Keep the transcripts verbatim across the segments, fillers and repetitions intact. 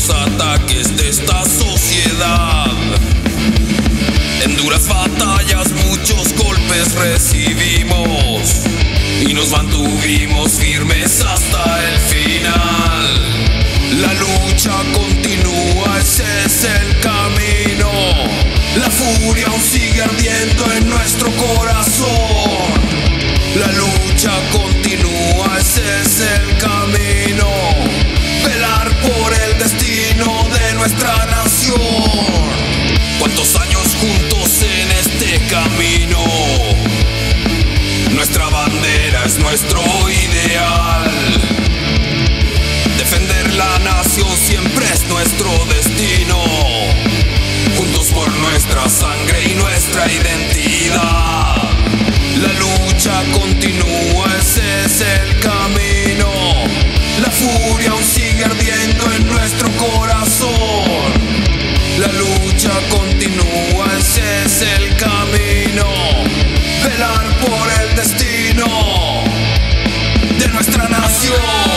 los ataques de esta sociedad. En duras batallas muchos golpes recibimos y nos mantuvimos firmes hasta el final. La lucha continúa, ese es el camino. La furia aún sigue ardiendo en nuestro corazón. La lucha continúa, ese es el camino. Velar por el destino de nuestra nación. ¿Cuántos años juntos en este camino? Nuestra bandera es nuestro ideal. Defender la nación siempre es nuestro destino. Juntos por nuestra sangre y nuestra identidad. La lucha continúa, ese es el camino. La furia aún sigue ardiendo en nuestro corazón. La lucha continúa, ese es el camino. Velar por el destino de nuestra nación.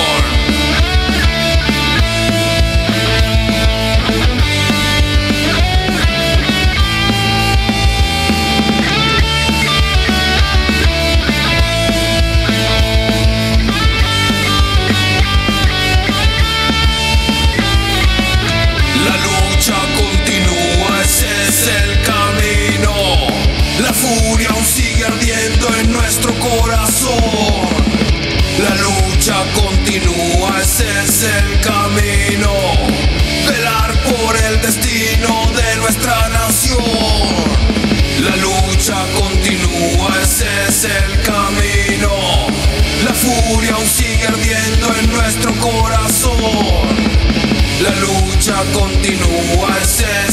En nuestro corazón, la lucha continúa, ese es el camino. Velar por el destino de nuestra nación. La lucha continúa, ese es el camino. La furia aún sigue ardiendo en nuestro corazón. La lucha continúa, ese